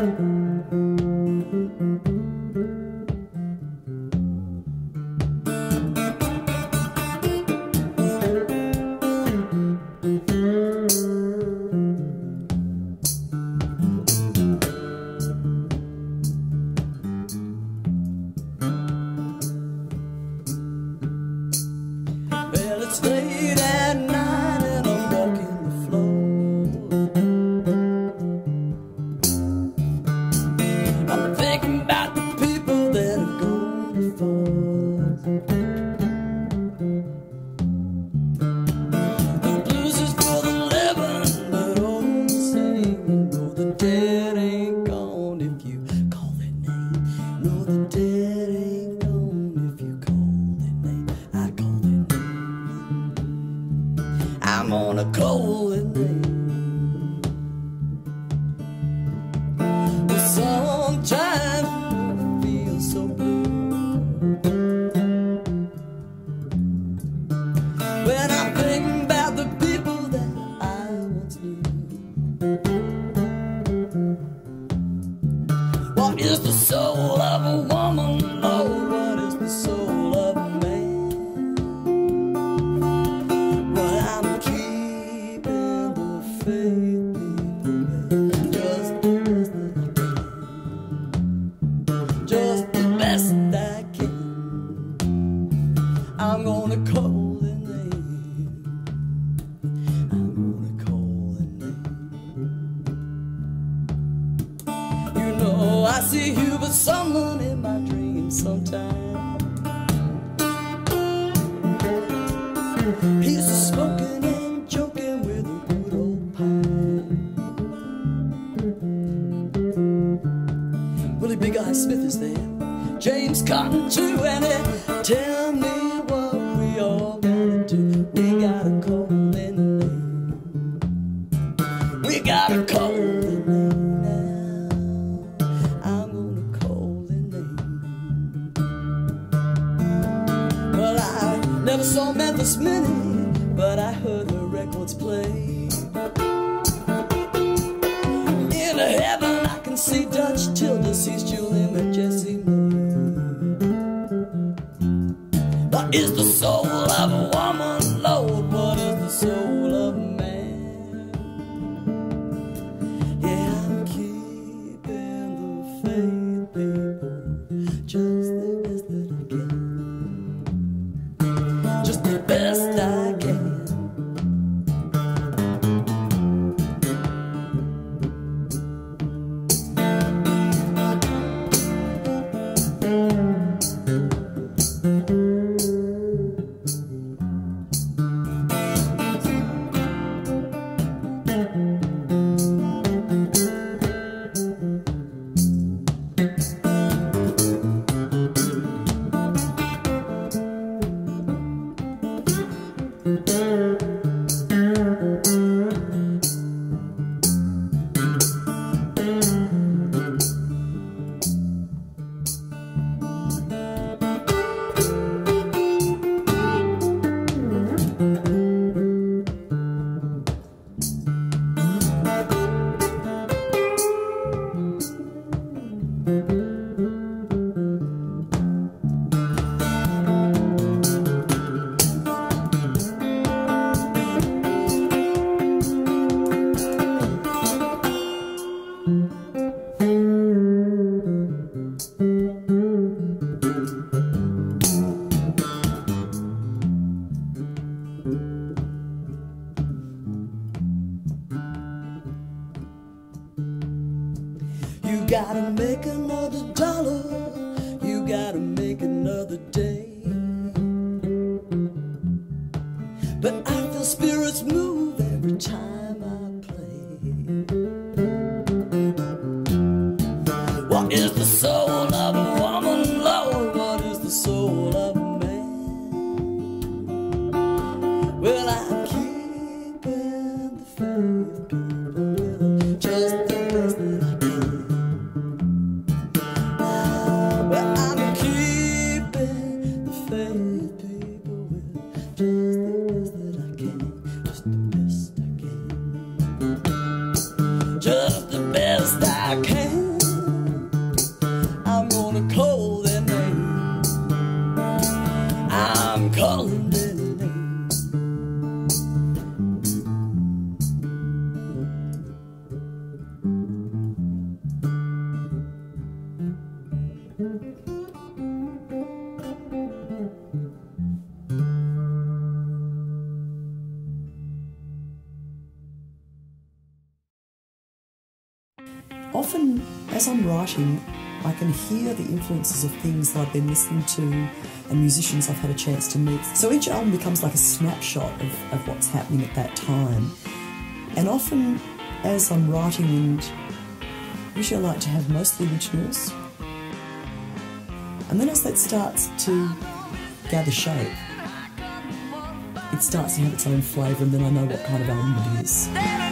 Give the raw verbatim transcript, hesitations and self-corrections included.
It's late at night and I'm walking the floor. I'm thinking about the people that have gone before. The blues is for the living, but all the same, you know the dead ain't gone if you call their name. No, the dead ain't gone if you call their name. I call their name. I'm on a cold day. But sometimes I feel so blue when I'm thinking about the people that I once knew. What is the soul of a woman, Lord? What is the soul of a man? Just the best I can. I'm gonna call the name. I'm gonna call the name. You know I see you, but someone in my dreams sometimes. He's just smoking and joking with a good old pine. Willie Big Eye Smith is there, James Cotton too, and they tell me what we all gotta do. We gotta call their name. We gotta call their name now. I'm gonna call their name. Well, I never saw Memphis Minnie, but I heard her records play. In heaven I can see Dutch Tilda, sees Julian with Jessie May. What is the soul of a woman, Lord? What is the soul of a man? Yeah, I'm keeping the faith, people, just the best that I can. Just the best I can. You gotta make another dollar, you gotta make another day. But I feel spirits move every time I play. What is the soul of a woman, Lord? What is the soul of a man? Well, I'm keeping the faith, people, with just the best that I can. Just the best I can. as I'm writing, I can hear the influences of things that I've been listening to and musicians I've had a chance to meet. So each album becomes like a snapshot of, of what's happening at that time. And often, as I'm writing, and usually I like to have mostly originals, and then as that starts to gather shape, it starts to have its own flavour, and then I know what kind of album it is.